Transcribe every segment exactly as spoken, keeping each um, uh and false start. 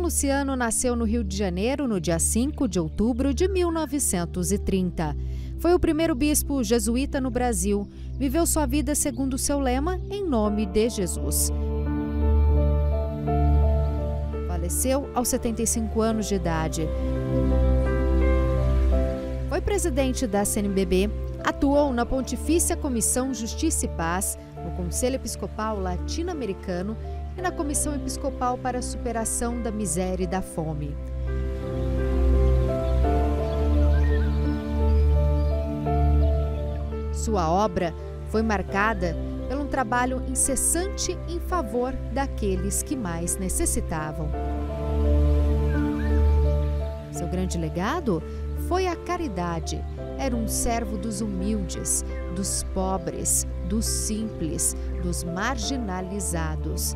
Luciano nasceu no Rio de Janeiro no dia cinco de outubro de mil novecentos e trinta. Foi o primeiro bispo jesuíta no Brasil. Viveu sua vida segundo seu lema, em nome de Jesus. Faleceu aos setenta e cinco anos de idade. Foi presidente da C N B B, atuou na Pontifícia Comissão Justiça e Paz, no Conselho Episcopal Latino-Americano e na Comissão Episcopal para a Superação da Miséria e da Fome. Sua obra foi marcada por um trabalho incessante em favor daqueles que mais necessitavam. Seu grande legado foi a caridade. Era um servo dos humildes, dos pobres, dos simples, dos marginalizados.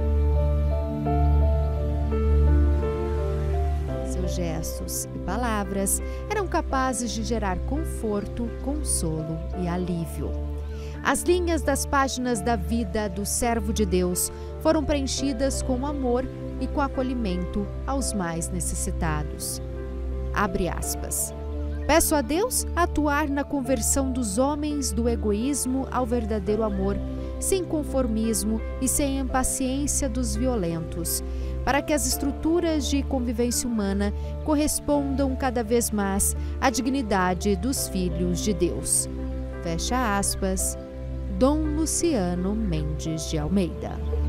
Seus gestos e palavras eram capazes de gerar conforto, consolo e alívio. As linhas das páginas da vida do servo de Deus foram preenchidas com amor e com acolhimento aos mais necessitados. Abre aspas. Peço a Deus atuar na conversão dos homens do egoísmo ao verdadeiro amor, sem conformismo e sem impaciência dos violentos, para que as estruturas de convivência humana correspondam cada vez mais à dignidade dos filhos de Deus. Fecha aspas. Dom Luciano Mendes de Almeida.